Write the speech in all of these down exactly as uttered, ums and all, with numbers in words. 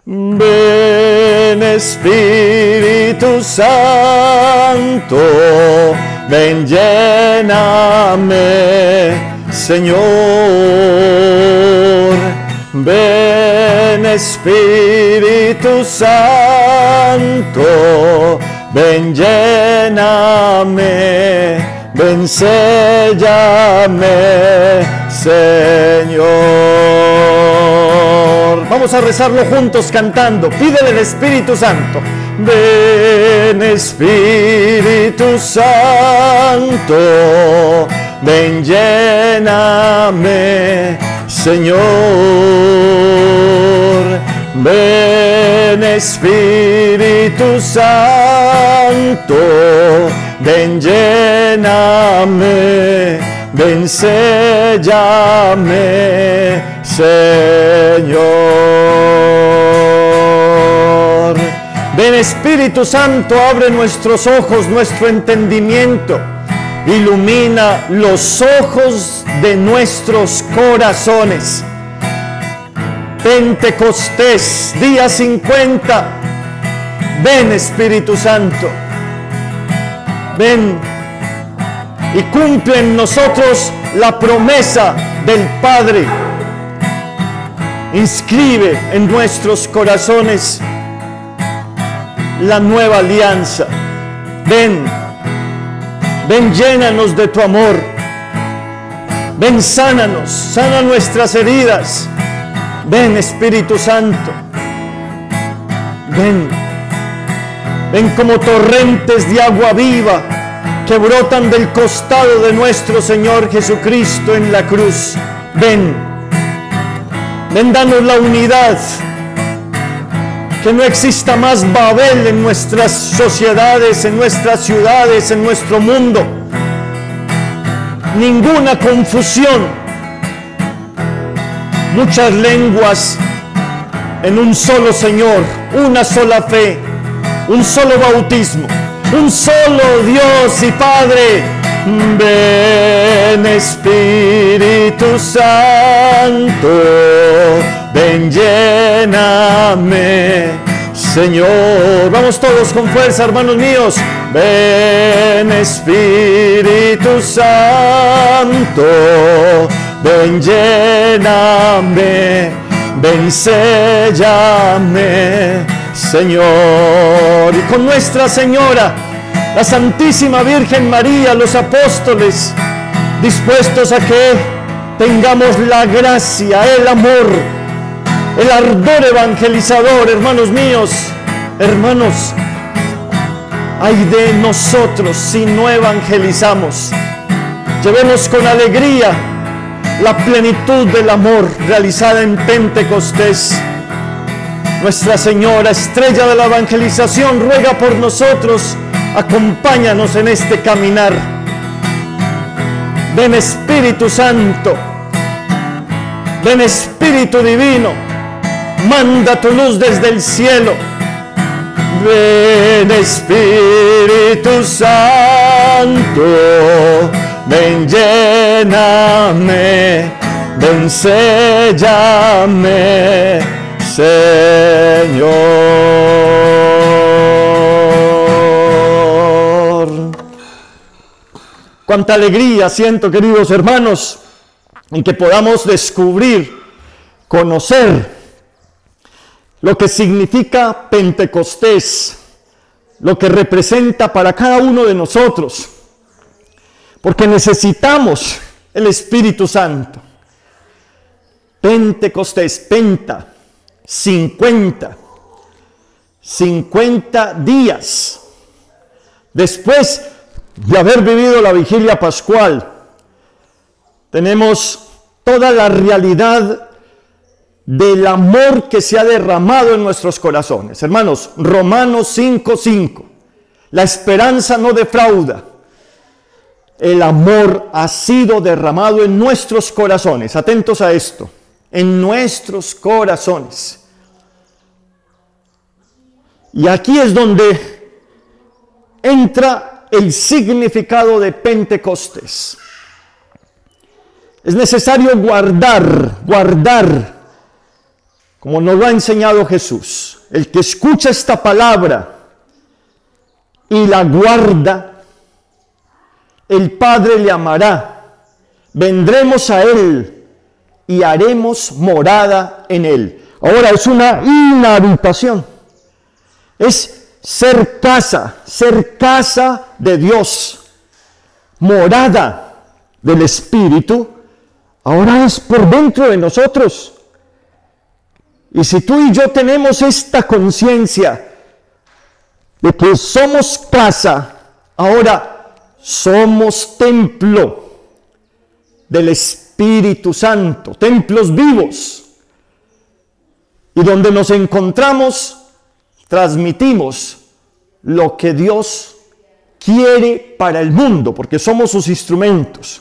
Ven Espíritu Santo, ven lléname, Señor. Ven Espíritu Santo, ven lléname, ven séllame, Señor. Vamos a rezarlo juntos cantando. Pídele al Espíritu Santo. Ven Espíritu Santo, ven lléname, Señor. Ven Espíritu Santo, ven lléname, ven séllame, Señor. Ven Espíritu Santo, abre nuestros ojos, nuestro entendimiento. Ilumina los ojos de nuestros corazones. Pentecostés, día cincuenta. Ven Espíritu Santo. Ven y cumple en nosotros la promesa del Padre. Inscribe en nuestros corazones la nueva alianza. Ven, ven, llénanos de tu amor. Ven, sánanos, sana nuestras heridas. Ven Espíritu Santo. Ven, ven como torrentes de agua viva que brotan del costado de nuestro Señor Jesucristo en la cruz. Ven, ven, danos la unidad. Que no exista más Babel en nuestras sociedades, en nuestras ciudades, en nuestro mundo. Ninguna confusión. Muchas lenguas en un solo Señor, una sola fe, un solo bautismo, un solo Dios y Padre. Ven Espíritu Santo, ven lléname, Señor. Vamos todos con fuerza, hermanos míos. Ven Espíritu Santo, ven lléname, ven séllame, Señor. Y con Nuestra Señora, la Santísima Virgen María, los apóstoles, dispuestos a que tengamos la gracia, el amor, el ardor evangelizador, hermanos míos, hermanos, ay de nosotros si no evangelizamos. Llevemos con alegría la plenitud del amor realizada en Pentecostés. Nuestra Señora, estrella de la evangelización, ruega por nosotros. Acompáñanos en este caminar. Ven Espíritu Santo, ven Espíritu Divino, manda tu luz desde el cielo. Ven Espíritu Santo, ven lléname, ven séllame, Señor. Cuánta alegría siento, queridos hermanos, en que podamos descubrir, conocer lo que significa Pentecostés, lo que representa para cada uno de nosotros, porque necesitamos el Espíritu Santo. Pentecostés, penta, cincuenta, cincuenta días después de haber vivido la vigilia pascual, tenemos toda la realidad del amor que se ha derramado en nuestros corazones. Hermanos, Romanos cinco cinco, la esperanza no defrauda. El amor ha sido derramado en nuestros corazones. Atentos a esto, en nuestros corazones. Y aquí es donde entra el significado de Pentecostés. Es necesario guardar, guardar, como nos lo ha enseñado Jesús, el que escucha esta palabra y la guarda, el Padre le amará, vendremos a Él y haremos morada en Él. Ahora es una inhabitación, es ser casa, ser casa de Dios, morada del Espíritu, ahora es por dentro de nosotros. Y si tú y yo tenemos esta conciencia de que somos casa, ahora somos templo del Espíritu Santo, templos vivos, y donde nos encontramos, transmitimos lo que Dios quiere para el mundo, porque somos sus instrumentos.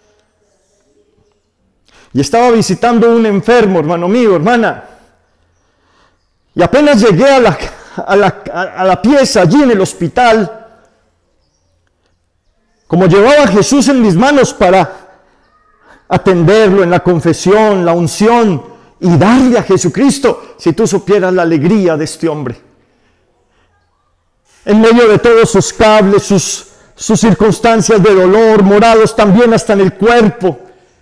Y estaba visitando un enfermo, hermano mío, hermana, y apenas llegué a la, a la, a la pieza allí en el hospital, como llevaba a Jesús en mis manos para atenderlo en la confesión, la unción y darle a Jesucristo, si tú supieras la alegría de este hombre, en medio de todos sus cables, sus, sus circunstancias de dolor, morados también hasta en el cuerpo,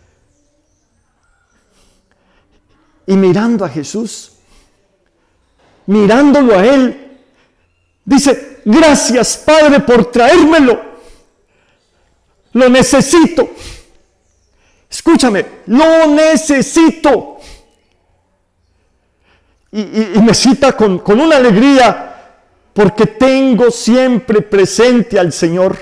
y mirando a Jesús, mirándolo a Él, dice: gracias, Padre, por traérmelo, lo necesito. Escúchame, lo necesito. Y, y, y me cita con, con una alegría, porque tengo siempre presente al Señor.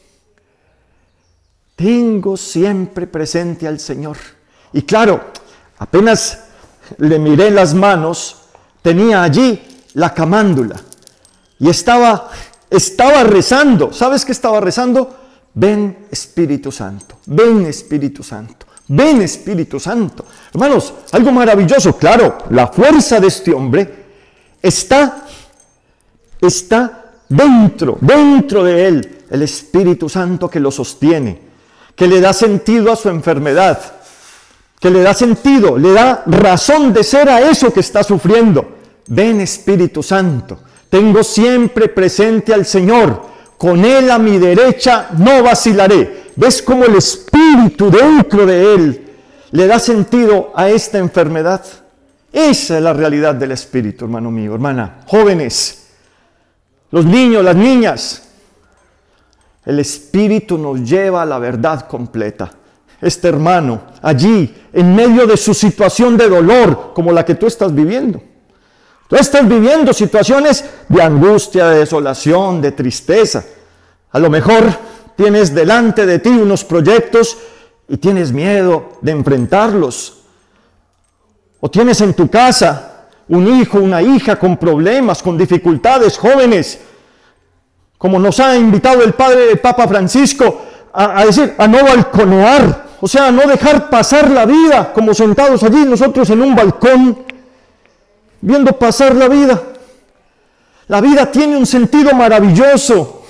Tengo siempre presente al Señor. Y claro, apenas le miré las manos, tenía allí la camándula y estaba, estaba rezando. ¿Sabes qué estaba rezando? Ven Espíritu Santo, ven Espíritu Santo, ven Espíritu Santo. Hermanos, algo maravilloso. Claro, la fuerza de este hombre está, está dentro, dentro de él, el Espíritu Santo que lo sostiene, que le da sentido a su enfermedad, que le da sentido, le da razón de ser a eso que está sufriendo. Ven Espíritu Santo, tengo siempre presente al Señor, con Él a mi derecha no vacilaré. ¿Ves cómo el Espíritu dentro de Él le da sentido a esta enfermedad? Esa es la realidad del Espíritu, hermano mío, hermana, jóvenes, los niños, las niñas. El Espíritu nos lleva a la verdad completa. Este hermano, allí, en medio de su situación de dolor, como la que tú estás viviendo. Tú estás viviendo situaciones de angustia, de desolación, de tristeza. A lo mejor tienes delante de ti unos proyectos y tienes miedo de enfrentarlos. O tienes en tu casa un hijo, una hija con problemas, con dificultades, jóvenes, como nos ha invitado el Padre, el Papa Francisco, a, a decir, a no balconear, o sea, a no dejar pasar la vida como sentados allí nosotros en un balcón, viendo pasar la vida. La vida tiene un sentido maravilloso.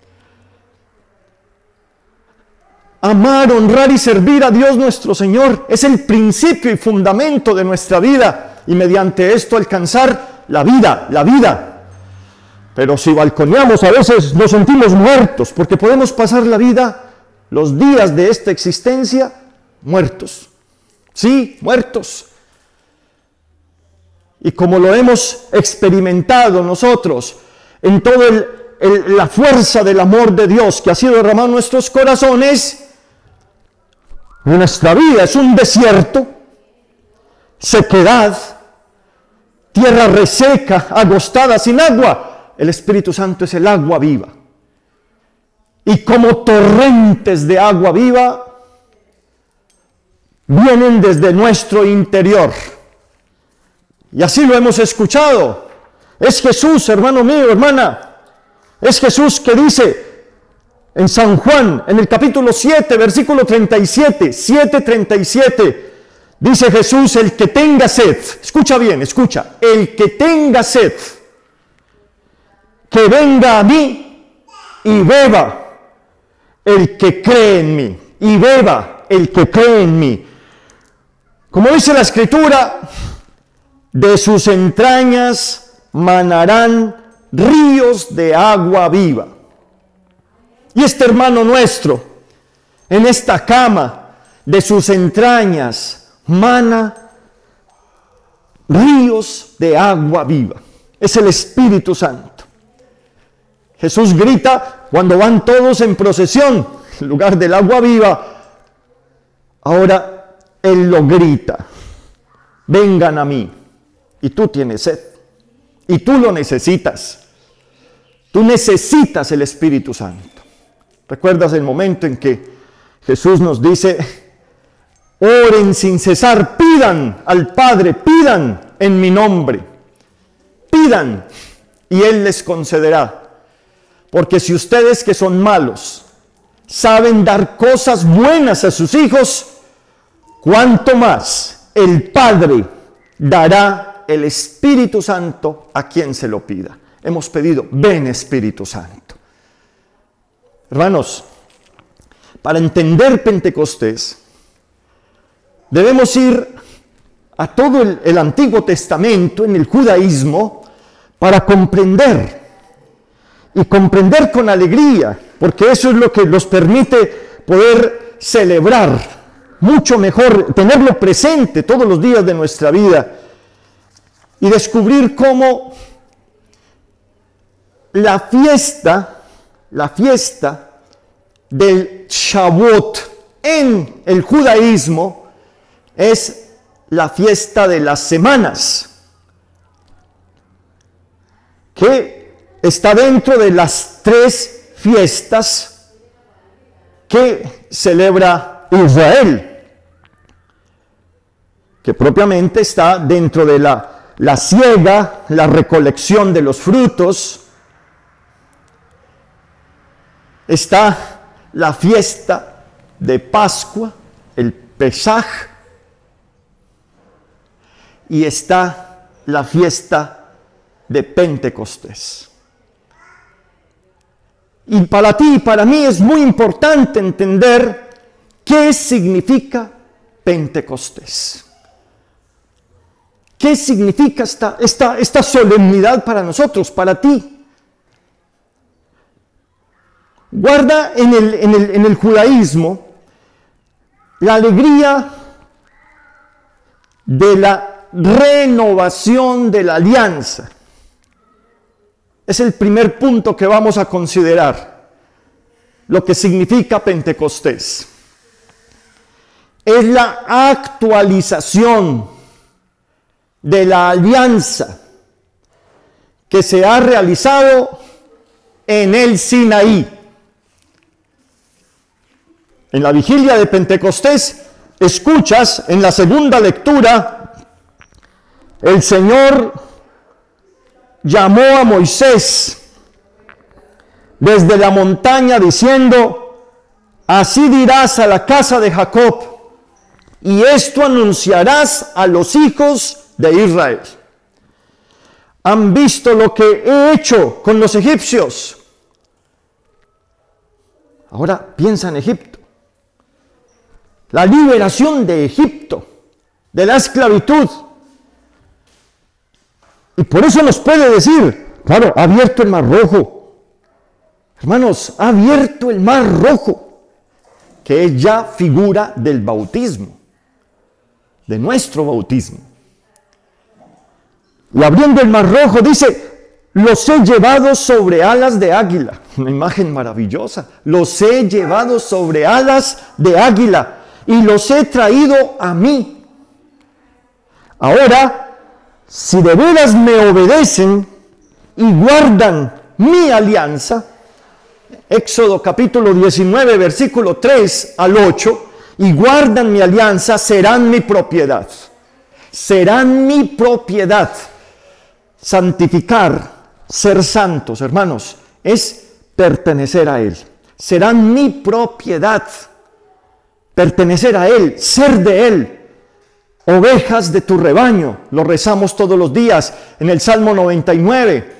Amar, honrar y servir a Dios nuestro Señor es el principio y fundamento de nuestra vida, y mediante esto alcanzar la vida, la vida. Pero si balconeamos, a veces nos sentimos muertos, porque podemos pasar la vida, los días de esta existencia, muertos. Sí, muertos. Y como lo hemos experimentado nosotros en toda la fuerza del amor de Dios que ha sido derramado en nuestros corazones, nuestra vida es un desierto, sequedad, tierra reseca, agostada, sin agua. El Espíritu Santo es el agua viva. Y como torrentes de agua viva, vienen desde nuestro interior. Y así lo hemos escuchado. Es Jesús, hermano mío, hermana. Es Jesús que dice en San Juan, en el capítulo siete, versículo treinta y siete, siete treinta y siete, dice Jesús: el que tenga sed, escucha bien, escucha, el que tenga sed, que venga a mí y beba. El que cree en mí, y beba el que cree en mí. Como dice la Escritura, de sus entrañas manarán ríos de agua viva. Y este hermano nuestro, en esta cama, de sus entrañas mana ríos de agua viva. Es el Espíritu Santo. Jesús grita cuando van todos en procesión, en lugar del agua viva. Ahora Él lo grita: vengan a mí. Y tú tienes sed. Y tú lo necesitas. Tú necesitas el Espíritu Santo. ¿Recuerdas el momento en que Jesús nos dice: oren sin cesar, pidan al Padre, pidan en mi nombre, pidan y Él les concederá? Porque si ustedes, que son malos, saben dar cosas buenas a sus hijos, cuánto más el Padre dará el Espíritu Santo a quien se lo pida. Hemos pedido: ven Espíritu Santo. Hermanos, para entender Pentecostés, debemos ir a todo el, el Antiguo Testamento, en el judaísmo, para comprender, y comprender con alegría, porque eso es lo que nos permite poder celebrar mucho mejor, tenerlo presente todos los días de nuestra vida, y descubrir cómo la fiesta, la fiesta del Shavuot en el judaísmo es la fiesta de las semanas, que está dentro de las tres fiestas que celebra Israel, que propiamente está dentro de la La siega, la recolección de los frutos. Está la fiesta de Pascua, el Pesaj. Y está la fiesta de Pentecostés. Y para ti y para mí es muy importante entender qué significa Pentecostés. ¿Qué significa esta, esta, esta solemnidad para nosotros, para ti? Guarda en el, en el, en el judaísmo la alegría de la renovación de la alianza. Es el primer punto que vamos a considerar, lo que significa Pentecostés. Es la actualización de la alianza que se ha realizado en el Sinaí. En la vigilia de Pentecostés, escuchas en la segunda lectura, el Señor llamó a Moisés desde la montaña diciendo: así dirás a la casa de Jacob, y esto anunciarás a los hijos de Israel. ¿Han visto lo que he hecho con los egipcios? Ahora piensa en Egipto. La liberación de Egipto, de la esclavitud. Y por eso nos puede decir, claro, ha abierto el mar rojo. Hermanos, ha abierto el mar rojo, que es ya figura del bautismo, de nuestro bautismo. Y abriendo el mar rojo dice: los he llevado sobre alas de águila. Una imagen maravillosa. Los he llevado sobre alas de águila y los he traído a mí. Ahora, si de veras me obedecen y guardan mi alianza, Éxodo capítulo diecinueve, versículo tres al ocho, y guardan mi alianza, serán mi propiedad. Serán mi propiedad. Santificar, ser santos, hermanos, es pertenecer a Él. Serán mi propiedad. Pertenecer a Él, ser de Él. Ovejas de tu rebaño, lo rezamos todos los días en el Salmo noventa y nueve.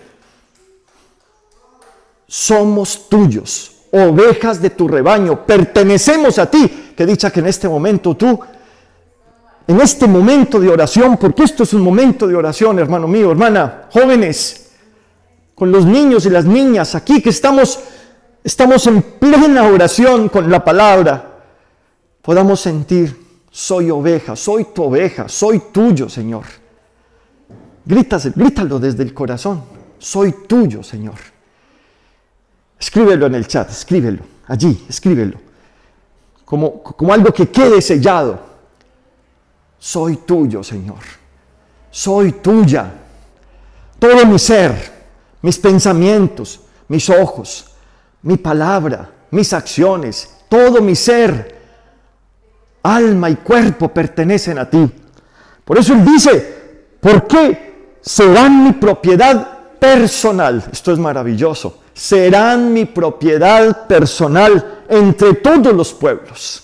Somos tuyos, ovejas de tu rebaño, pertenecemos a ti. Qué dicha que en este momento tú en este momento de oración, porque esto es un momento de oración, hermano mío, hermana, jóvenes, con los niños y las niñas aquí que estamos, estamos en plena oración con la palabra, podamos sentir, soy oveja, soy tu oveja, soy tuyo, Señor. Grítase, grítalo desde el corazón, soy tuyo, Señor. Escríbelo en el chat, escríbelo, allí, escríbelo, como, como algo que quede sellado. Soy tuyo, Señor, soy tuya. Todo mi ser, mis pensamientos, mis ojos, mi palabra, mis acciones, todo mi ser, alma y cuerpo pertenecen a ti. Por eso Él dice, ¿por qué serán mi propiedad personal? Esto es maravilloso. Serán mi propiedad personal entre todos los pueblos.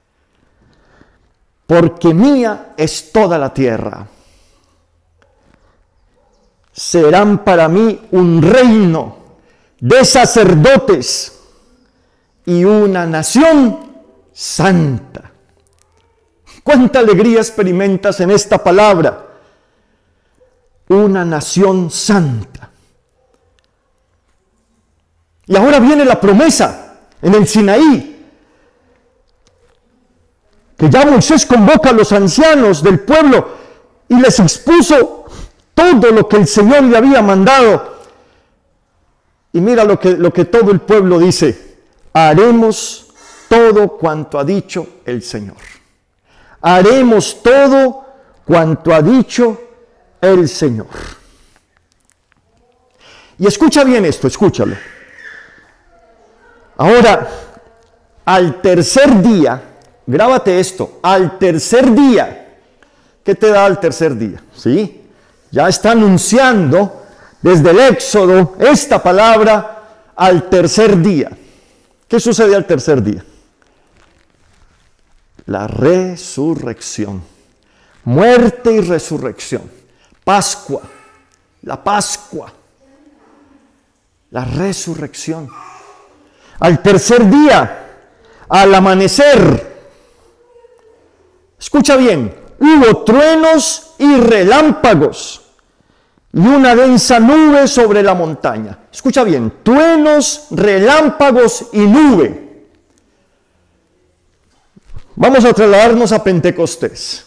Porque mía es toda la tierra. Serán para mí un reino de sacerdotes y una nación santa. ¿Cuánta alegría experimentas en esta palabra? Una nación santa. Y ahora viene la promesa en el Sinaí, que ya Moisés convoca a los ancianos del pueblo y les expuso todo lo que el Señor le había mandado. Y mira lo que, lo que todo el pueblo dice: haremos todo cuanto ha dicho el Señor. Haremos todo cuanto ha dicho el Señor. Y escucha bien esto, escúchalo. Ahora, al tercer día, grábate esto, al tercer día, ¿qué te da al tercer día? ¿Sí? Ya está anunciando desde el Éxodo esta palabra al tercer día. ¿Qué sucede al tercer día? La resurrección, muerte y resurrección, Pascua, la Pascua, la resurrección. Al tercer día, al amanecer, escucha bien, hubo truenos y relámpagos y una densa nube sobre la montaña. Escucha bien, truenos, relámpagos y nube. Vamos a trasladarnos a Pentecostés.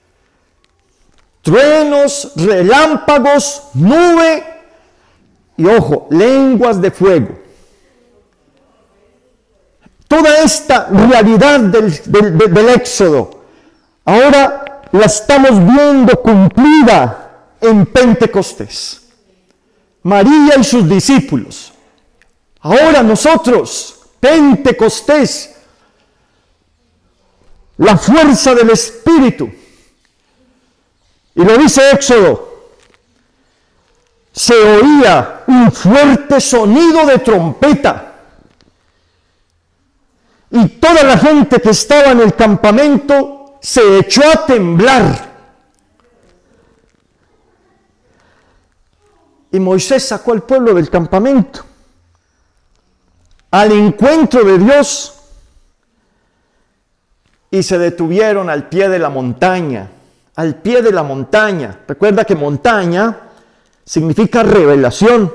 Truenos, relámpagos, nube y, ojo, lenguas de fuego. Toda esta realidad del, del, del, del Éxodo, ahora la estamos viendo cumplida en Pentecostés. María y sus discípulos. Ahora nosotros, Pentecostés, la fuerza del Espíritu. Y lo dice Éxodo, se oía un fuerte sonido de trompeta. Y toda la gente que estaba en el campamento se echó a temblar. Y Moisés sacó al pueblo del campamento al encuentro de Dios y se detuvieron al pie de la montaña. Al pie de la montaña. Recuerda que montaña significa revelación.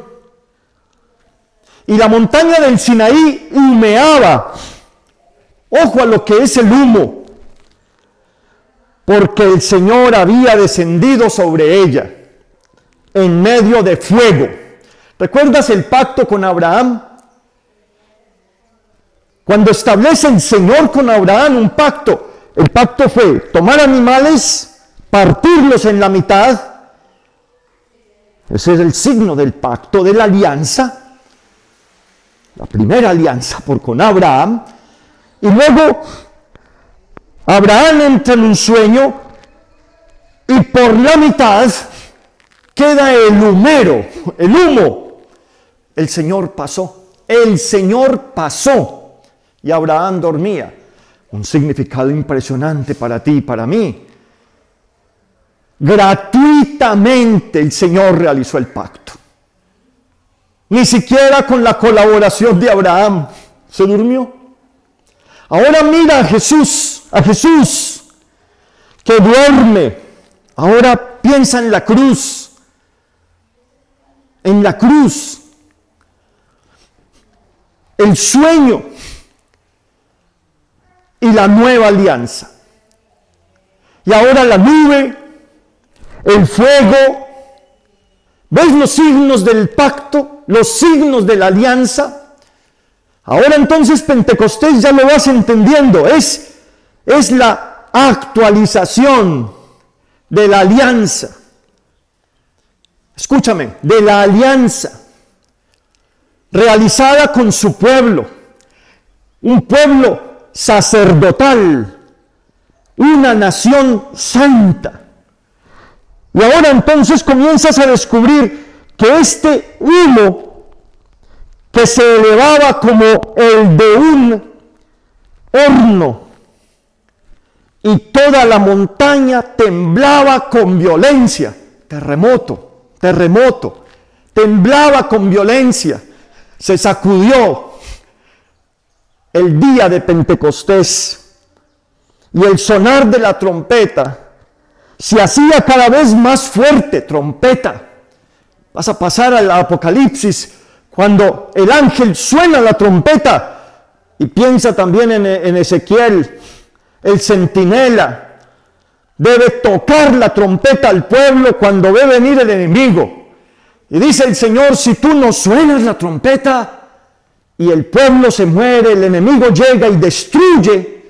Y la montaña del Sinaí humeaba. Ojo a lo que es el humo, porque el Señor había descendido sobre ella en medio de fuego. ¿Recuerdas el pacto con Abraham? Cuando establece el Señor con Abraham un pacto, el pacto fue tomar animales, partirlos en la mitad. Ese es el signo del pacto, de la alianza, la primera alianza por con Abraham. Y luego Abraham entra en un sueño y por la mitad queda el humero, el humo. El Señor pasó, el Señor pasó y Abraham dormía. Un significado impresionante para ti y para mí. Gratuitamente el Señor realizó el pacto. Ni siquiera con la colaboración de Abraham se durmió. Ahora mira a Jesús, a Jesús, que duerme. Ahora piensa en la cruz, en la cruz, el sueño y la nueva alianza. Y ahora la nube, el fuego, ¿ves los signos del pacto, los signos de la alianza? Ahora entonces Pentecostés ya lo vas entendiendo, es, es la actualización de la alianza. Escúchame, de la alianza realizada con su pueblo, un pueblo sacerdotal, una nación santa. Y ahora entonces comienzas a descubrir que este humo que se elevaba como el de un horno y toda la montaña temblaba con violencia, terremoto, terremoto, temblaba con violencia, se sacudió el día de Pentecostés y el sonar de la trompeta se hacía cada vez más fuerte. Trompeta, vas a pasar al Apocalipsis cuando el ángel suena la trompeta, y piensa también en, en Ezequiel, el centinela debe tocar la trompeta al pueblo cuando ve venir el enemigo, y dice el Señor: si tú no suenas la trompeta y el pueblo se muere, el enemigo llega y destruye.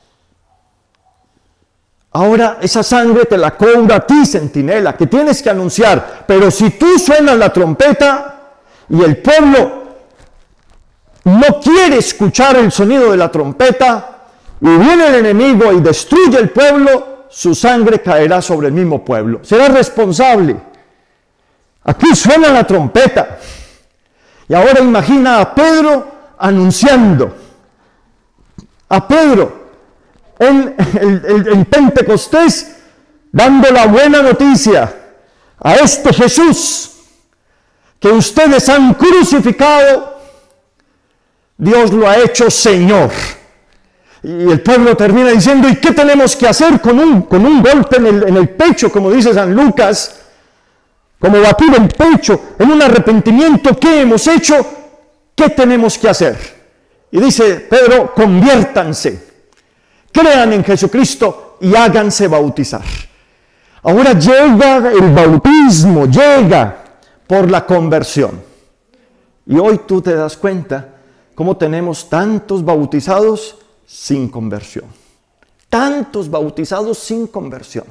Ahora esa sangre te la cobra a ti, centinela, que tienes que anunciar. Pero si tú suenas la trompeta y el pueblo no quiere escuchar el sonido de la trompeta y viene el enemigo y destruye el pueblo, su sangre caerá sobre el mismo pueblo. Será responsable. Aquí suena la trompeta. Y ahora imagina a Pedro anunciando. A Pedro en, el, el, en Pentecostés, dando la buena noticia a este Jesús que ustedes han crucificado. Dios lo ha hecho Señor. Y el pueblo termina diciendo: ¿y qué tenemos que hacer con un, con un golpe en el, en el pecho, como dice San Lucas? Como batir el pecho en un arrepentimiento. ¿Qué hemos hecho? ¿Qué tenemos que hacer? Y dice Pedro: conviértanse, crean en Jesucristo y háganse bautizar. Ahora llega el bautismo, llega por la conversión. Y hoy tú te das cuenta cómo tenemos tantos bautizados sin conversión. Tantos bautizados sin conversión.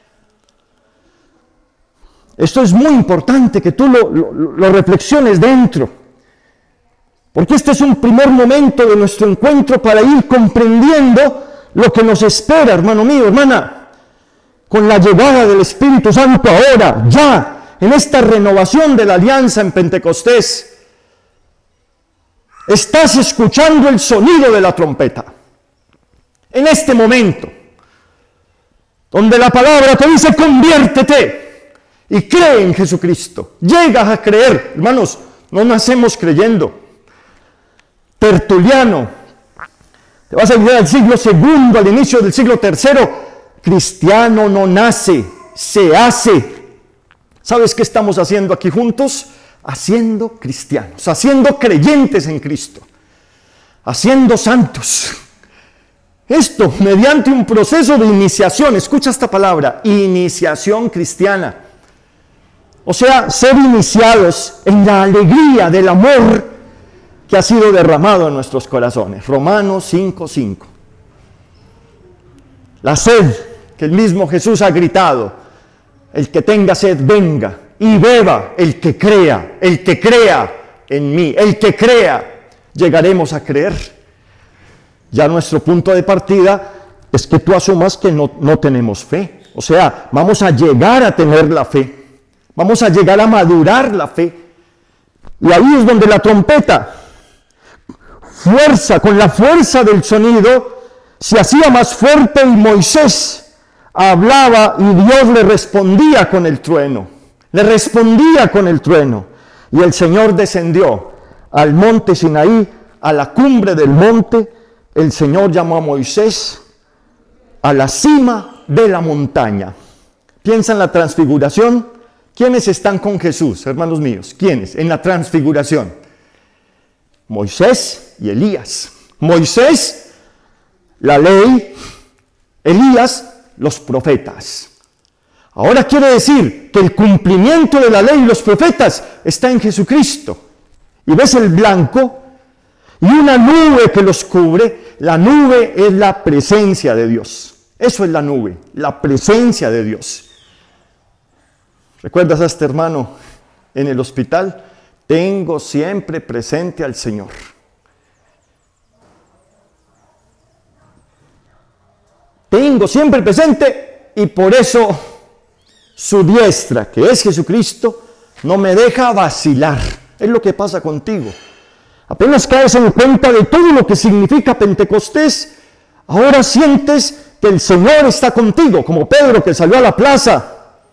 Esto es muy importante que tú lo, lo, lo reflexiones dentro, porque este es un primer momento de nuestro encuentro para ir comprendiendo lo que nos espera, hermano mío, hermana, con la llegada del Espíritu Santo ahora, ya, en esta renovación de la alianza en Pentecostés. Estás escuchando el sonido de la trompeta, en este momento, donde la palabra te dice: conviértete y cree en Jesucristo. Llegas a creer. Hermanos, no nacemos creyendo. Tertuliano, te vas a olvidar al siglo segundo, al inicio del siglo tercero. Cristiano no nace, se hace. ¿Sabes qué estamos haciendo aquí juntos? Haciendo cristianos, haciendo creyentes en Cristo, haciendo santos. Esto mediante un proceso de iniciación. Escucha esta palabra: iniciación cristiana. O sea, ser iniciados en la alegría del amor que ha sido derramado en nuestros corazones. Romanos cinco cinco. La sed que el mismo Jesús ha gritado: el que tenga sed, venga y beba. El que crea, el que crea en mí, el que crea, llegaremos a creer. Ya nuestro punto de partida es que tú asumas que no, no tenemos fe. O sea, vamos a llegar a tener la fe. Vamos a llegar a madurar la fe. Y ahí es donde la trompeta, fuerza, con la fuerza del sonido, se hacía más fuerte, y Moisés hablaba y Dios le respondía con el trueno. Le respondía con el trueno. Y el Señor descendió al monte Sinaí, a la cumbre del monte. El Señor llamó a Moisés a la cima de la montaña. Piensa en la transfiguración. ¿Quiénes están con Jesús, hermanos míos? ¿Quiénes? En la transfiguración. Moisés y Elías. Moisés, la ley. Elías, los profetas. Ahora quiere decir que el cumplimiento de la ley y los profetas está en Jesucristo. Y ves el blanco y una nube que los cubre. La nube es la presencia de Dios. Eso es la nube, la presencia de Dios. ¿Recuerdas a este hermano en el hospital? Tengo siempre presente al Señor. Tengo siempre presente y por eso su diestra, que es Jesucristo, no me deja vacilar. Es lo que pasa contigo. Apenas caes en cuenta de todo lo que significa Pentecostés, ahora sientes que el Señor está contigo, como Pedro que salió a la plaza.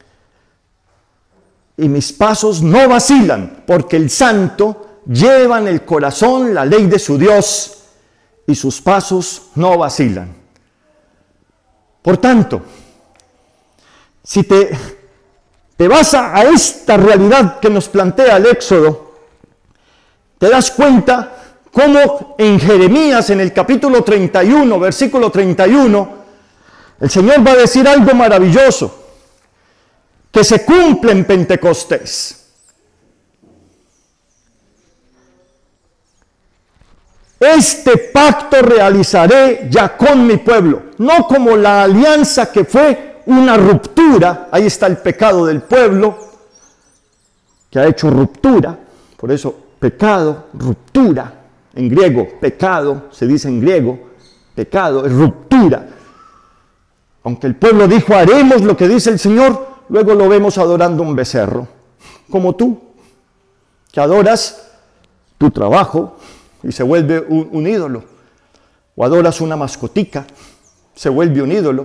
Y mis pasos no vacilan, porque el santo lleva en el corazón la ley de su Dios, y sus pasos no vacilan. Por tanto, si te, te vas a, a esta realidad que nos plantea el Éxodo, te das cuenta cómo en Jeremías, en el capítulo treinta y uno, versículo treinta y uno, el Señor va a decir algo maravilloso, que se cumple en Pentecostés. Este pacto realizaré ya con mi pueblo, no como la alianza que fue una ruptura. Ahí está el pecado del pueblo, que ha hecho ruptura, por eso pecado, ruptura, en griego, pecado, se dice en griego, pecado es ruptura. Aunque el pueblo dijo, haremos lo que dice el Señor, luego lo vemos adorando un becerro, como tú, que adoras tu trabajo y se vuelve un, un ídolo, o adoras una mascotica, se vuelve un ídolo,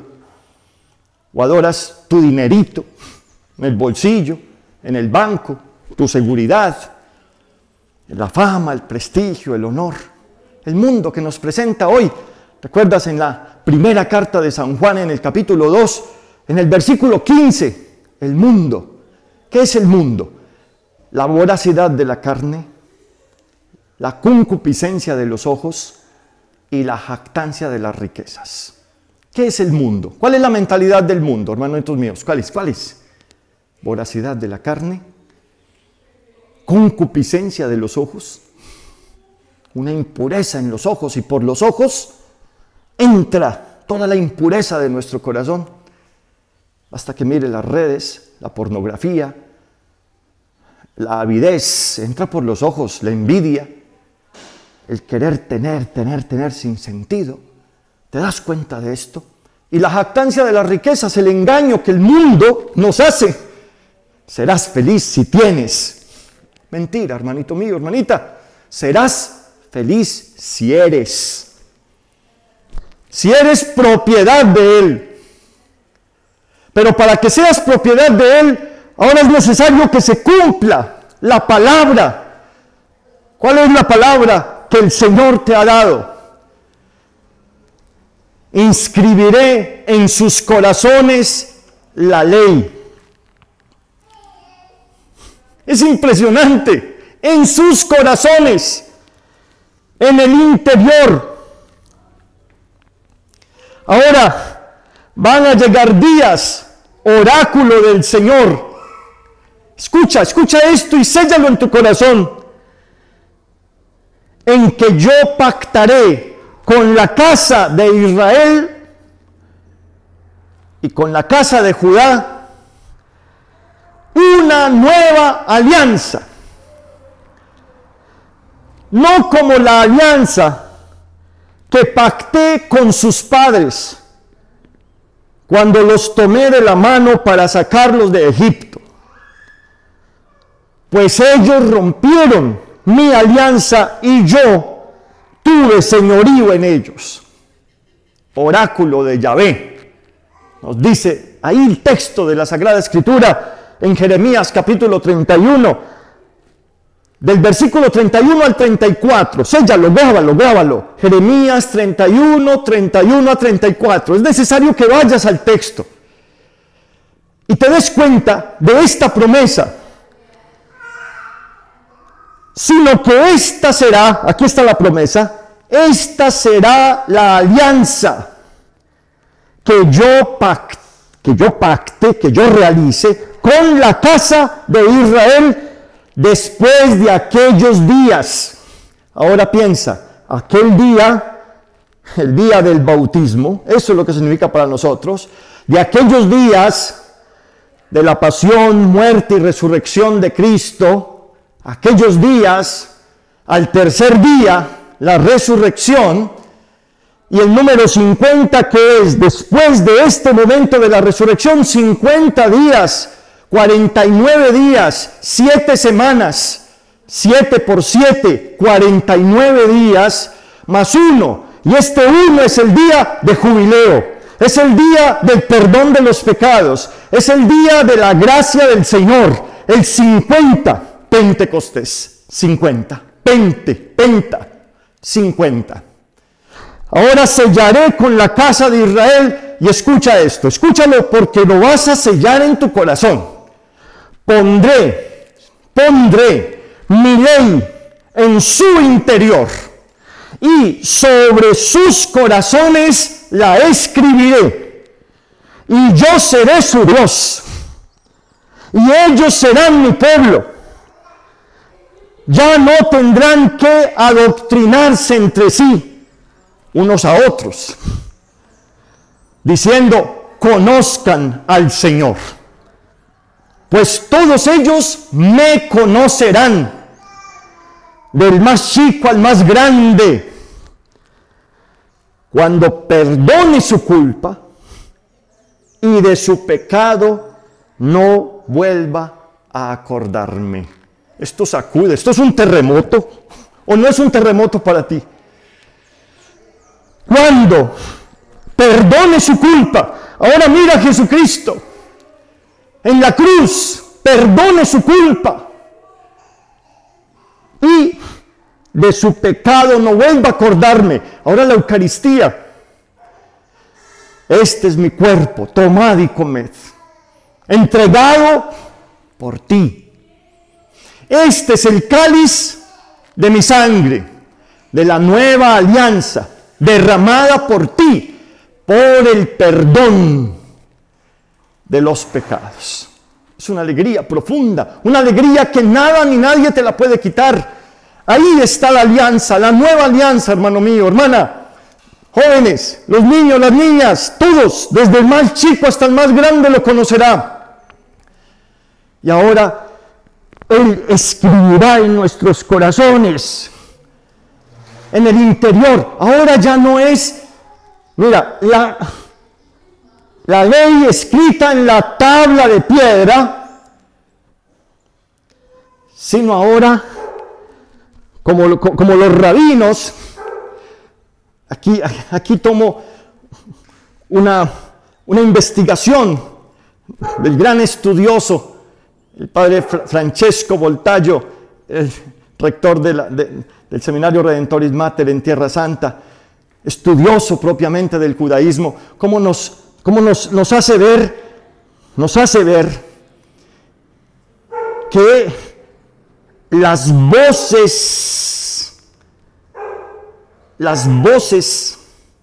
o adoras tu dinerito en el bolsillo, en el banco, tu seguridad, la fama, el prestigio, el honor, el mundo que nos presenta hoy. ¿Recuerdas en la primera carta de San Juan, en el capítulo dos, en el versículo quince, el mundo? ¿Qué es el mundo? La voracidad de la carne, la concupiscencia de los ojos y la jactancia de las riquezas. ¿Qué es el mundo? ¿Cuál es la mentalidad del mundo, hermanitos míos? ¿Cuál es? ¿Cuál es? Voracidad de la carne, concupiscencia de los ojos, una impureza en los ojos, y por los ojos entra toda la impureza de nuestro corazón. Hasta que mire las redes, la pornografía, la avidez, entra por los ojos, la envidia, el querer tener, tener, tener sin sentido. ¿Te das cuenta de esto? Y la jactancia de las riquezas, el engaño que el mundo nos hace. Serás feliz si tienes. Mentira, hermanito mío, hermanita. Serás feliz si eres. Si eres propiedad de Él. Pero para que seas propiedad de Él, ahora es necesario que se cumpla la palabra. ¿Cuál es la palabra que el Señor te ha dado? Inscribiré en sus corazones la ley. Es impresionante. En sus corazones, en el interior. Ahora van a llegar días, oráculo del Señor. Escucha, escucha esto y séllalo en tu corazón. En que yo pactaré con la casa de Israel y con la casa de Judá una nueva alianza. No como la alianza que pacté con sus padres cuando los tomé de la mano para sacarlos de Egipto, pues ellos rompieron mi alianza y yo tuve señorío en ellos. Oráculo de Yahvé. Nos dice ahí el texto de la Sagrada Escritura en Jeremías capítulo treinta y uno. del versículo treinta y uno al treinta y cuatro. Séllalo, grábalo, grábalo. Jeremías treinta y uno, treinta y uno a treinta y cuatro. Es necesario que vayas al texto y te des cuenta de esta promesa. Sino que esta será, aquí está la promesa, esta será la alianza que yo pacte, que yo pacte, que yo realice con la casa de Israel después de aquellos días. Ahora piensa, aquel día, el día del bautismo, eso es lo que significa para nosotros, de aquellos días de la pasión, muerte y resurrección de Cristo, aquellos días, al tercer día, la resurrección, y el número cincuenta, que es después de este momento de la resurrección, cincuenta días, cuarenta y nueve días, siete semanas, siete por siete, cuarenta y nueve días, más uno, y este uno es el día de jubileo, es el día del perdón de los pecados, es el día de la gracia del Señor, el cincuenta, Pentecostés, cincuenta, pente, penta, cincuenta. Ahora sellaré con la casa de Israel, y escucha esto, escúchalo porque lo vas a sellar en tu corazón. Pondré, pondré mi ley en su interior, y sobre sus corazones la escribiré, y yo seré su Dios, y ellos serán mi pueblo. Ya no tendrán que adoctrinarse entre sí, unos a otros, diciendo, conozcan al Señor, pues todos ellos me conocerán, del más chico al más grande, cuando perdone su culpa y de su pecado no vuelva a acordarme. Esto sacude, esto es un terremoto, o no es un terremoto para ti. Cuando perdone su culpa, ahora mira a Jesucristo en la cruz, perdone su culpa y de su pecado no vuelva a acordarme. Ahora la Eucaristía, este es mi cuerpo, tomad y comed, entregado por ti. Este es el cáliz de mi sangre, de la nueva alianza, derramada por ti, por el perdón de los pecados. Es una alegría profunda, una alegría que nada ni nadie te la puede quitar. Ahí está la alianza, la nueva alianza, hermano mío, hermana, jóvenes, los niños, las niñas, todos, desde el más chico hasta el más grande lo conocerá. Y ahora Él escribirá en nuestros corazones, en el interior. Ahora ya no es, mira, la, la ley escrita en la tabla de piedra, sino ahora, como, como los rabinos, aquí, aquí tomo una, una investigación del gran estudioso, el padre Francesco Voltaggio, el rector de la, de, del Seminario Redentoris Mater en Tierra Santa, estudioso propiamente del judaísmo, cómo nos, cómo nos, nos hace ver, nos hace ver que las voces, las voces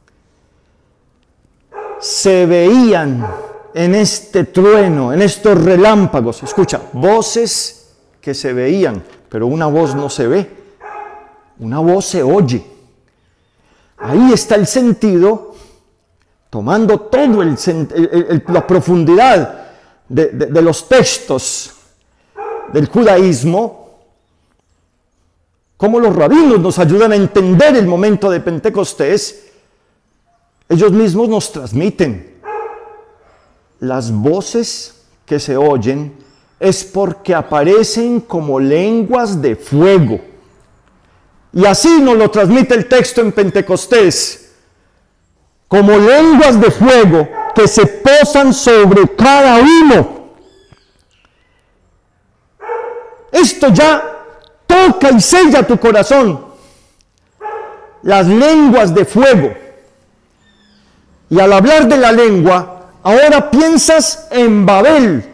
se veían en este trueno, en estos relámpagos. Escucha, voces que se veían, pero una voz no se ve, una voz se oye. Ahí está el sentido, tomando todo el, el, el, la profundidad de, de, de los textos del judaísmo, cómo los rabinos nos ayudan a entender el momento de Pentecostés. Ellos mismos nos transmiten. Las voces que se oyen es porque aparecen como lenguas de fuego. Y así nos lo transmite el texto en Pentecostés, como lenguas de fuego que se posan sobre cada uno. Esto ya, todo boca y sella tu corazón. Las lenguas de fuego. Y al hablar de la lengua, ahora piensas en Babel,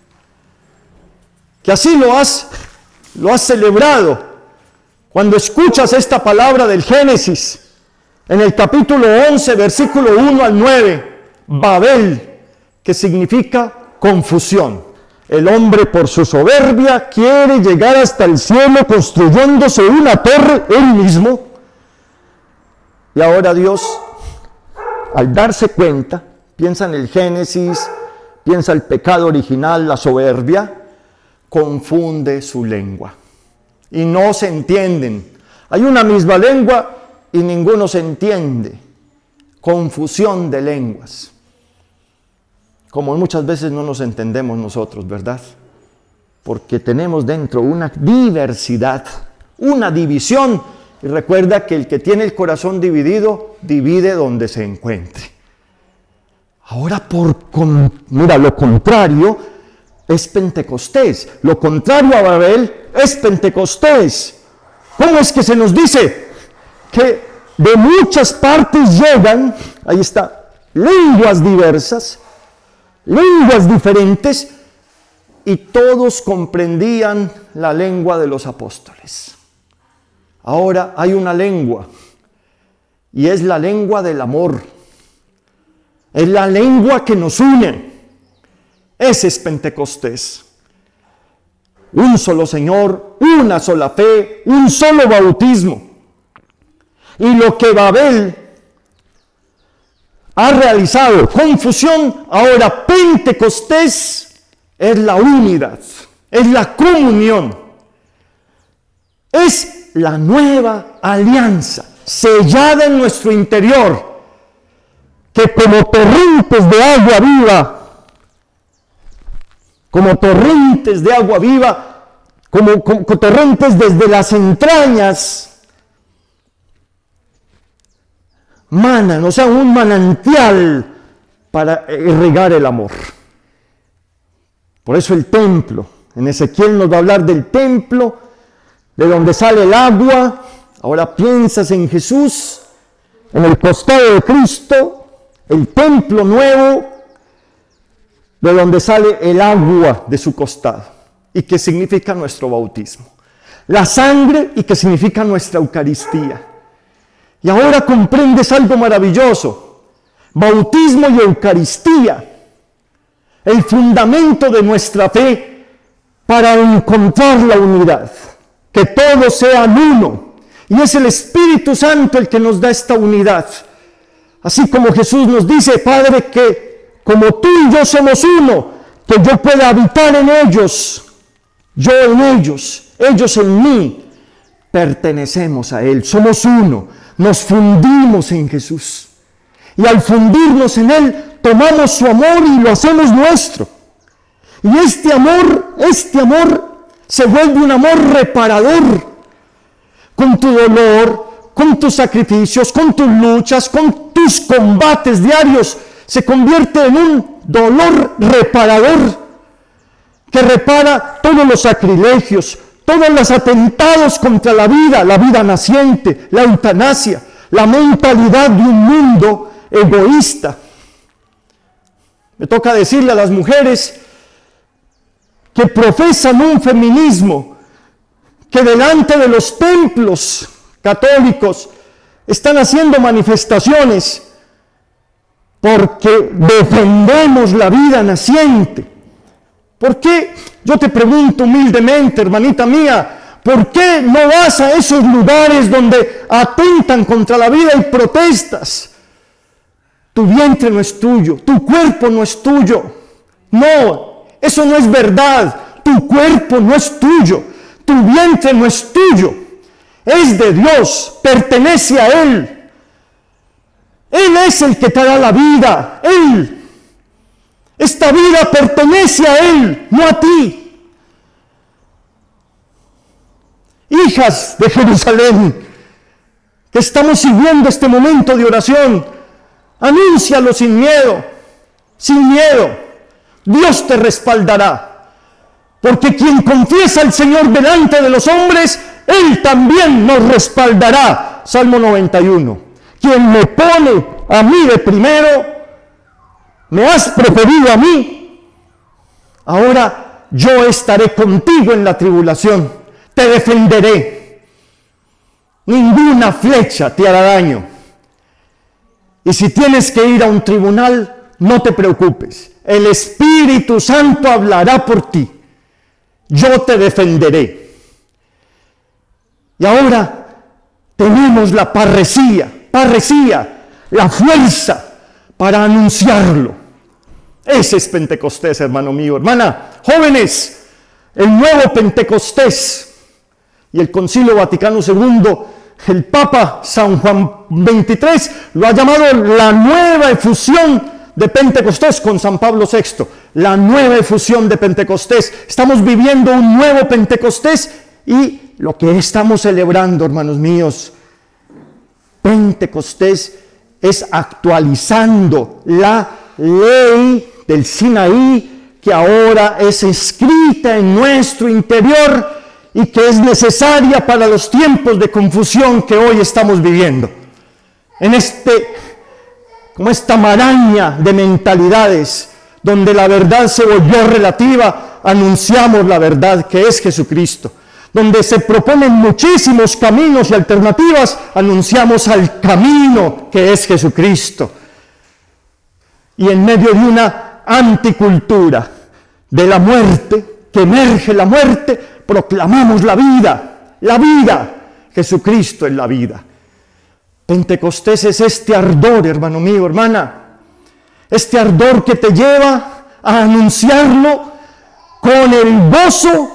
que así lo has, lo has celebrado. Cuando escuchas esta palabra del Génesis, en el capítulo once, versículo uno al nueve, Babel, que significa confusión. El hombre por su soberbia quiere llegar hasta el cielo construyéndose una torre él mismo. Y ahora Dios, al darse cuenta, piensa en el Génesis, piensa el pecado original, la soberbia, confunde su lengua. Y no se entienden. Hay una misma lengua y ninguno se entiende. Confusión de lenguas. Como muchas veces no nos entendemos nosotros, ¿verdad? Porque tenemos dentro una diversidad, una división. Y recuerda que el que tiene el corazón dividido, divide donde se encuentre. Ahora, por con, mira, lo contrario es Pentecostés. Lo contrario a Babel es Pentecostés. ¿Cómo es que se nos dice? Que de muchas partes llegan, ahí está, lenguas diversas, lenguas diferentes, y todos comprendían la lengua de los apóstoles. Ahora hay una lengua, y es la lengua del amor. Es la lengua que nos une. Ese es Pentecostés. Un solo Señor, una sola fe, un solo bautismo. Y lo que Babel ha realizado, confusión, ahora Pentecostés es la unidad, es la comunión, es la nueva alianza sellada en nuestro interior, que como torrentes de agua viva, como torrentes de agua viva, como, como, como torrentes desde las entrañas, manan, o sea, un manantial para irrigar el amor. Por eso el templo, en Ezequiel nos va a hablar del templo, de donde sale el agua. Ahora piensas en Jesús, en el costado de Cristo, el templo nuevo, de donde sale el agua de su costado, y que significa nuestro bautismo. La sangre, y que significa nuestra Eucaristía. Y ahora comprendes algo maravilloso. Bautismo y Eucaristía, el fundamento de nuestra fe para encontrar la unidad, que todos sean uno. Y es el Espíritu Santo el que nos da esta unidad. Así como Jesús nos dice, Padre, que como tú y yo somos uno, que yo pueda habitar en ellos, yo en ellos, ellos en mí, pertenecemos a Él, somos uno, nos fundimos en Jesús. Y al fundirnos en Él, tomamos su amor y lo hacemos nuestro. Y este amor, este amor se vuelve un amor reparador. Con tu dolor, con tus sacrificios, con tus luchas, con tus combates diarios, se convierte en un dolor reparador que repara todos los sacrilegios, todos los atentados contra la vida, la vida naciente, la eutanasia, la mentalidad de un mundo egoísta. Me toca decirle a las mujeres que profesan un feminismo que delante de los templos católicos están haciendo manifestaciones porque defendemos la vida naciente. ¿Por qué? Yo te pregunto humildemente, hermanita mía, ¿por qué no vas a esos lugares donde atentan contra la vida y protestas? Tu vientre no es tuyo, tu cuerpo no es tuyo. No, eso no es verdad. Tu cuerpo no es tuyo, tu vientre no es tuyo. Es de Dios, pertenece a Él. Él es el que te da la vida, Él. Esta vida pertenece a Él, no a ti. Hijas de Jerusalén, que estamos siguiendo este momento de oración, anúncialo sin miedo, sin miedo. Dios te respaldará, porque quien confiesa al Señor delante de los hombres, Él también nos respaldará. Salmo noventa y uno. Quien me pone a mí de primero, me has preferido a mí. Ahora yo estaré contigo en la tribulación, te defenderé. Ninguna flecha te hará daño. Y si tienes que ir a un tribunal, no te preocupes. El Espíritu Santo hablará por ti. Yo te defenderé. Y ahora tenemos la parresía, parresía, la fuerza para anunciarlo. Ese es Pentecostés, hermano mío, hermana. Jóvenes, el nuevo Pentecostés y el Concilio Vaticano segundo, el Papa San Juan veintitrés lo ha llamado la nueva efusión de Pentecostés con San Pablo sexto. La nueva efusión de Pentecostés. Estamos viviendo un nuevo Pentecostés y lo que estamos celebrando, hermanos míos, Pentecostés es actualizando la ley del Sinaí que ahora es escrita en nuestro interior y que es necesaria para los tiempos de confusión que hoy estamos viviendo. En este, como esta maraña de mentalidades, donde la verdad se volvió relativa, anunciamos la verdad que es Jesucristo. Donde se proponen muchísimos caminos y alternativas, anunciamos al camino que es Jesucristo. Y en medio de una anticultura de la muerte, que emerge la muerte, proclamamos la vida, la vida. Jesucristo es la vida. Pentecostés es este ardor, hermano mío, hermana. Este ardor que te lleva a anunciarlo con el gozo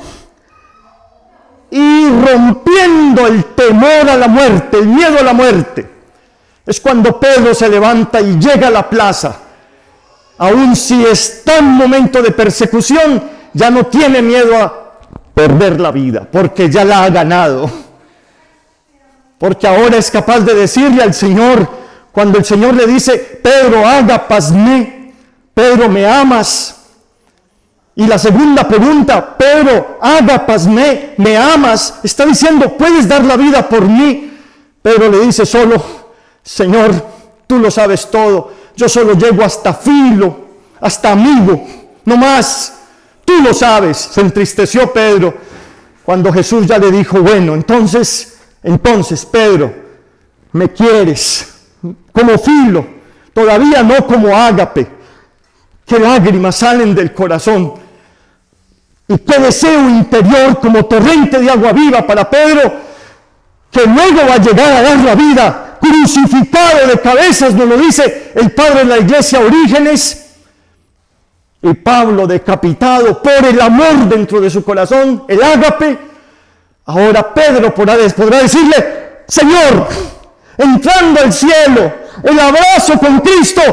y rompiendo el temor a la muerte, el miedo a la muerte. Es cuando Pedro se levanta y llega a la plaza. Aun si está en momento de persecución, ya no tiene miedo a perder la vida, porque ya la ha ganado. Porque ahora es capaz de decirle al Señor, cuando el Señor le dice, Pedro, agapas me, Pedro, ¿me amas? Y la segunda pregunta, Pedro, agapas me, ¿me amas? Está diciendo, ¿puedes dar la vida por mí? Pedro le dice solo, Señor, tú lo sabes todo, yo solo llego hasta filo, hasta amigo, no más. Tú lo sabes. Se entristeció Pedro cuando Jesús ya le dijo, bueno, entonces, entonces, Pedro, me quieres como filo, todavía no como ágape. Qué lágrimas salen del corazón y qué deseo interior como torrente de agua viva para Pedro, que luego va a llegar a dar la vida, crucificado de cabezas, nos lo dice el padre de la iglesia Orígenes. Y Pablo, decapitado por el amor dentro de su corazón, el ágape. Ahora Pedro podrá, podrá decirle, Señor, entrando al cielo, el abrazo con Cristo,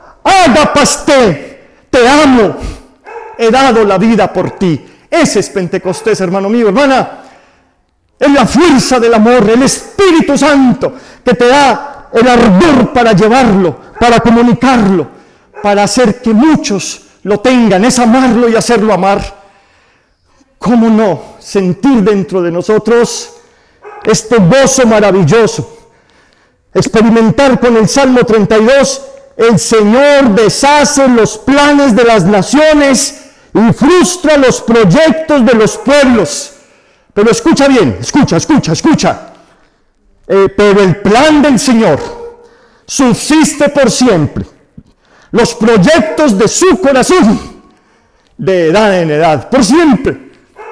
ágapaste, te amo, he dado la vida por ti. Ese es Pentecostés, hermano mío, hermana. Es la fuerza del amor, el Espíritu Santo que te da el ardor para llevarlo, para comunicarlo, para hacer que muchos lo tengan, es amarlo y hacerlo amar. ¿Cómo no sentir dentro de nosotros este gozo maravilloso? Experimentar con el Salmo treinta y dos, el Señor deshace los planes de las naciones y frustra los proyectos de los pueblos. Pero escucha bien, escucha, escucha, escucha. Eh, pero el plan del Señor subsiste por siempre. Los proyectos de su corazón, de edad en edad, por siempre.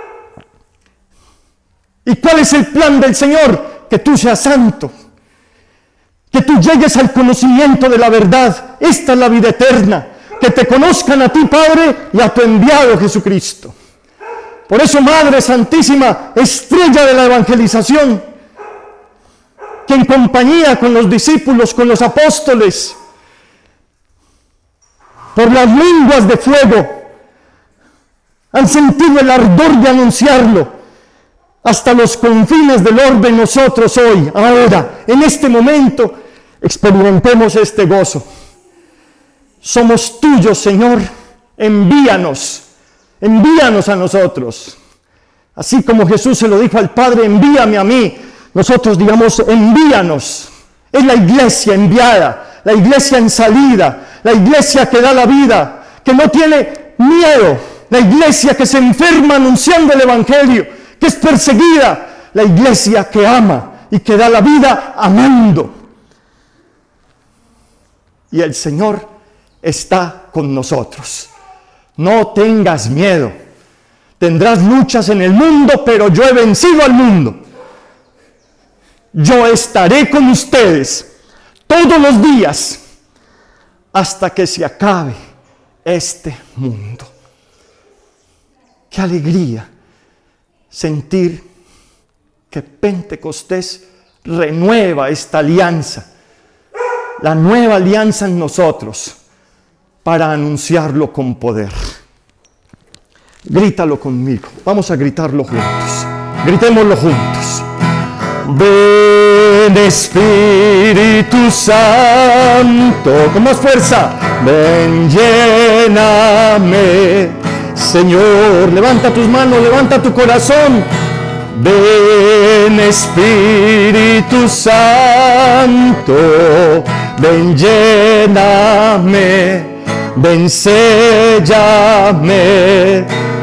¿Y cuál es el plan del Señor? Que tú seas santo, que tú llegues al conocimiento de la verdad. Esta es la vida eterna, que te conozcan a ti, Padre, y a tu enviado Jesucristo. Por eso, Madre Santísima, estrella de la evangelización, que en compañía con los discípulos, con los apóstoles, por las lenguas de fuego, han sentido el ardor de anunciarlo hasta los confines del orbe. Nosotros hoy, ahora, en este momento, experimentemos este gozo. Somos tuyos, Señor, envíanos, envíanos a nosotros. Así como Jesús se lo dijo al Padre, envíame a mí, nosotros digamos, envíanos. Es la iglesia enviada, la iglesia en salida, la iglesia que da la vida, que no tiene miedo, la iglesia que se enferma anunciando el Evangelio, que es perseguida, la iglesia que ama y que da la vida amando. Y el Señor está con nosotros. No tengas miedo. Tendrás luchas en el mundo, pero yo he vencido al mundo. Yo estaré con ustedes todos los días hasta que se acabe este mundo. Qué alegría sentir que Pentecostés renueva esta alianza, la nueva alianza en nosotros, para anunciarlo con poder. Grítalo conmigo, vamos a gritarlo juntos, gritémoslo juntos. Ven Espíritu Santo, con más fuerza, ven, lléname, Señor. Levanta tus manos, levanta tu corazón. Ven Espíritu Santo, ven, lléname, ven, séllame,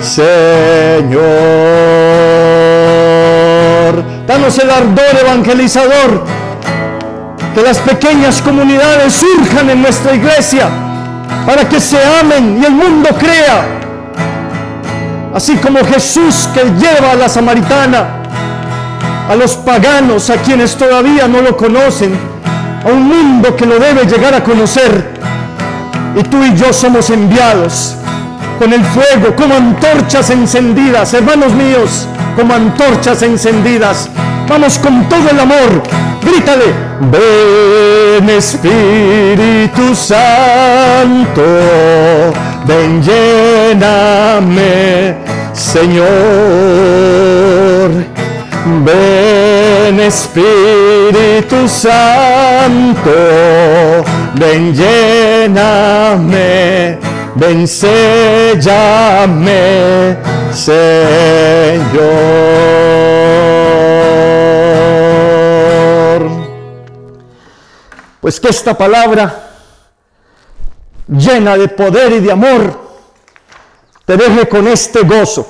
Señor. Danos el ardor evangelizador, que las pequeñas comunidades surjan en nuestra iglesia para que se amen y el mundo crea. Así como Jesús, que lleva a la samaritana, a los paganos, a quienes todavía no lo conocen, a un mundo que lo debe llegar a conocer. Y tú y yo somos enviados con el fuego, como antorchas encendidas, hermanos míos, como antorchas encendidas. Vamos con todo el amor, grítale: ven Espíritu Santo, ven, lléname, Señor. Ven Espíritu Santo, ven, lléname, ven, séllame, Señor. Pues que esta palabra, llena de poder y de amor, te deje con este gozo.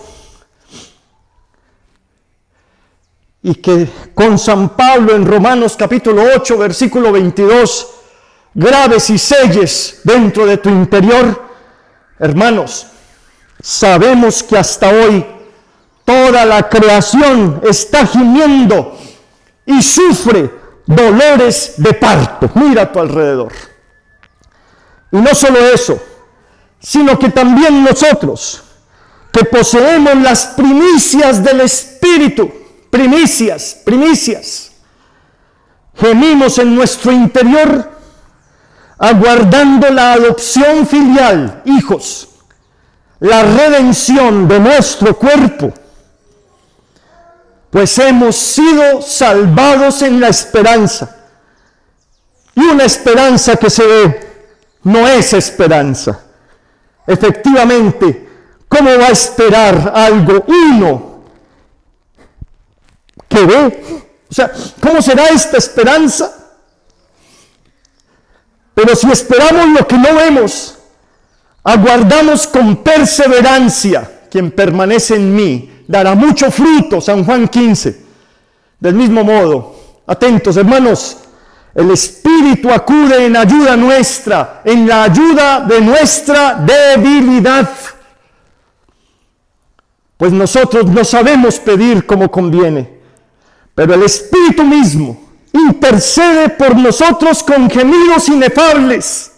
Y que con San Pablo en Romanos capítulo ocho, versículo veintidós, grabes y selles dentro de tu interior. Hermanos, sabemos que hasta hoy toda la creación está gimiendo y sufre dolores de parto. Mira a tu alrededor. Y no solo eso, sino que también nosotros, que poseemos las primicias del Espíritu, primicias, primicias, gemimos en nuestro interior, aguardando la adopción filial, hijos, la redención de nuestro cuerpo, pues hemos sido salvados en la esperanza. Y una esperanza que se ve no es esperanza. Efectivamente, ¿cómo va a esperar algo uno que ve? O sea, ¿cómo será esta esperanza? Pero si esperamos lo que no vemos, aguardamos con perseverancia. Quien permanece en mí dará mucho fruto, San Juan quince. Del mismo modo, atentos hermanos, el Espíritu acude en ayuda nuestra, en la ayuda de nuestra debilidad. Pues nosotros no sabemos pedir como conviene, pero el Espíritu mismo intercede por nosotros con gemidos inefables.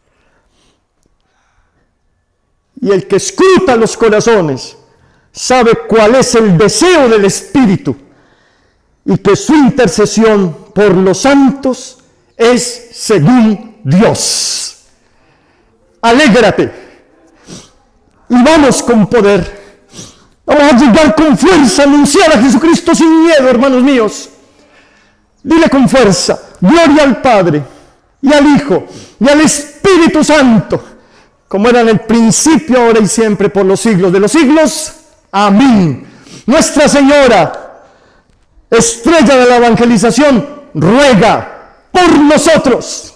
Y el que escruta los corazones sabe cuál es el deseo del Espíritu, y que su intercesión por los santos es según Dios. Alégrate y vamos con poder. Vamos a llegar con fuerza a anunciar a Jesucristo sin miedo, hermanos míos. Dile con fuerza: gloria al Padre, y al Hijo, y al Espíritu Santo, como era en el principio, ahora y siempre, por los siglos de los siglos. Amén. Nuestra Señora, estrella de la evangelización, ruega por nosotros.